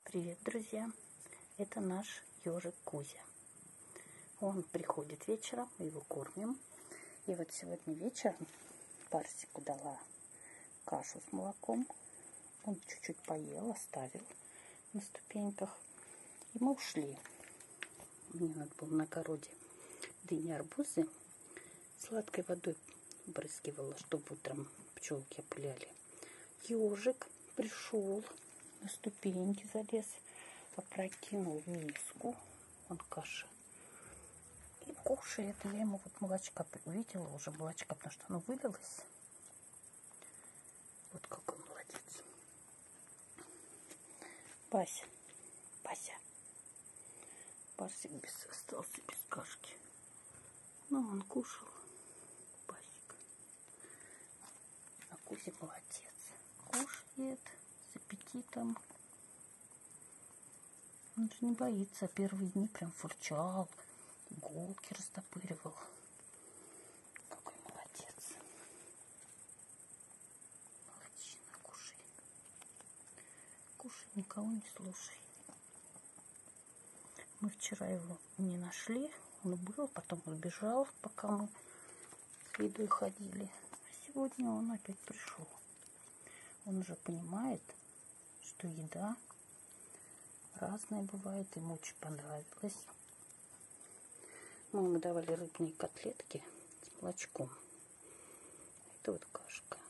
Привет, друзья! Это наш ежик Кузя. Он приходит вечером, мы его кормим. И вот сегодня вечером Парсику дала кашу с молоком. Он чуть-чуть поел, оставил на ступеньках. И мы ушли. Мне надо было на огороде дыни, арбузы сладкой водой брызгивала, чтобы утром пчелки опыляли. Ежик пришел, на ступеньки залез, опрокинул миску, он каша, и кушает. Я ему вот молочка увидела, уже молочка, потому что оно вылилось. Вот какой молодец. Бася, Бася. Парсик остался без кашки. Но он кушал. Басик. А Кузя молодец. Кушает с аппетитом. Он же не боится. Первые дни прям фурчал, иголки растопыривал. Какой молодец. Молодчина, кушай. Кушай, никого не слушай. Мы вчера его не нашли. Он был, потом убежал, пока мы с едой ходили. А сегодня он опять пришел. Он уже понимает, что еда разная бывает. Ему очень понравилось. Мы ему давали рыбные котлетки с молочком. Это вот кашка.